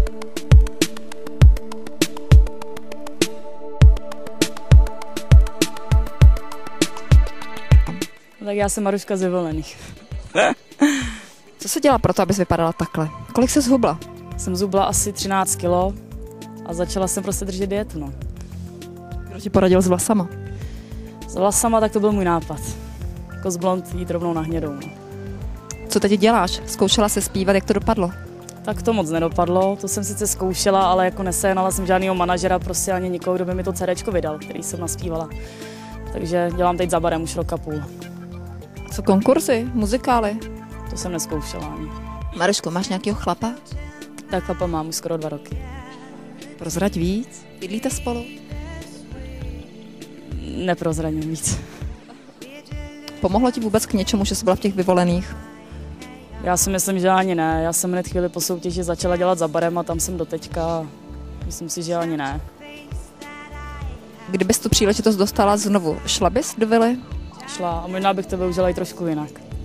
Tak já jsem Maruška z Vyvolených. Co se dělá pro to, abys vypadala takhle? Kolik jsi zhubla? Jsem zhubla asi 13 kilo a začala jsem prostě držet dietu. No. Kdo ti poradil s vlasama? S vlasama tak to byl můj nápad. Jako z blond jít rovnou na hnědou. No. Co teď děláš? Zkoušela se zpívat, jak to dopadlo? Tak to moc nedopadlo, to jsem sice zkoušela, ale jako nesehnala jsem žádného manažera, prostě ani nikoho, kdo by mi to CDčko vydal, který jsem naspívala. Takže dělám teď za barem už rok a půl. Co konkurzy, muzikály? To jsem nezkoušela ani. Maruško, máš nějakého chlapa? Tak chlapa mám už skoro 2 roky. Prozrať víc. Bydlíte spolu? Neprozradím víc. Pomohlo ti vůbec k něčemu, že jsi byla v těch Vyvolených? Já si myslím, že ani ne. Já jsem hned chvíli po soutěži začala dělat za barem a tam jsem doteďka. Myslím si, že ani ne. Kdybys tu příležitost dostala znovu, šla bys do vily? Šla a možná bych to využila i trošku jinak.